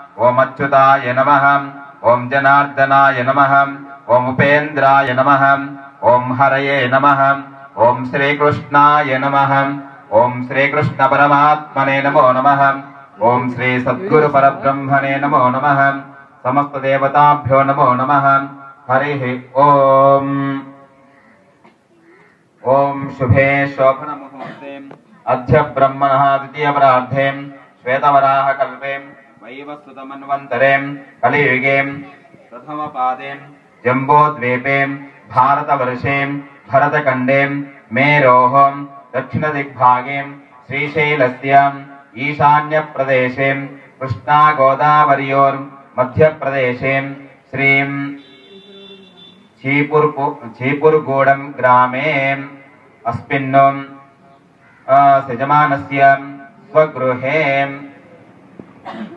ओम अच्युताय नमः ओम जनार्दनाय नमः ओम उपेन्द्राय नमः ओम हरये नमः ओम श्रीकृष्णाय नमः ओम श्रीकृष्ण परमात्मने नमो नमः ओम श्री सद्गुरु परब्रह्मणे नमो नमः समस्त देवताभ्यो नमो नमः हरिः ओम ओम शुभे शोभन मुहूर्ते अद्य ब्रह्मणः द्वितीय परार्धे श्वेतवराह कल्पे वैवस्वतमन्वन्तरे कलियुगे प्रथम पादे जम्बोद्वीपे भारतवर्षे भरतखण्डे मेरोः दक्षिणदिग्भागे श्रीशैलस्य ईशान्यप्रदेशे कृष्णागोदावर्योर्मध्यप्रदेशे श्रीं चीपुरगूडं ग्रामे अस्मिन् यजमानस्य स्वगृहे